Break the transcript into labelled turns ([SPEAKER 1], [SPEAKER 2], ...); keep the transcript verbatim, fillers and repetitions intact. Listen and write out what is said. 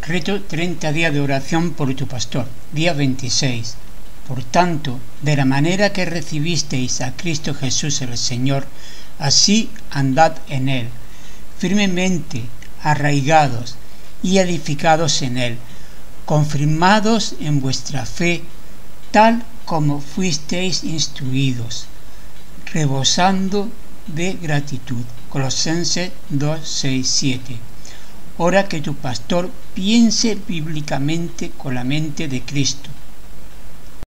[SPEAKER 1] Reto treinta días de oración por tu pastor. Día veintiséis. Por tanto, de la manera que recibisteis a Cristo Jesús el Señor, así andad en Él, firmemente arraigados y edificados en Él, confirmados en vuestra fe, tal como fuisteis instruidos, rebosando de gratitud. Colosenses dos, seis, siete. Ora que tu pastor piense bíblicamente con la mente de Cristo,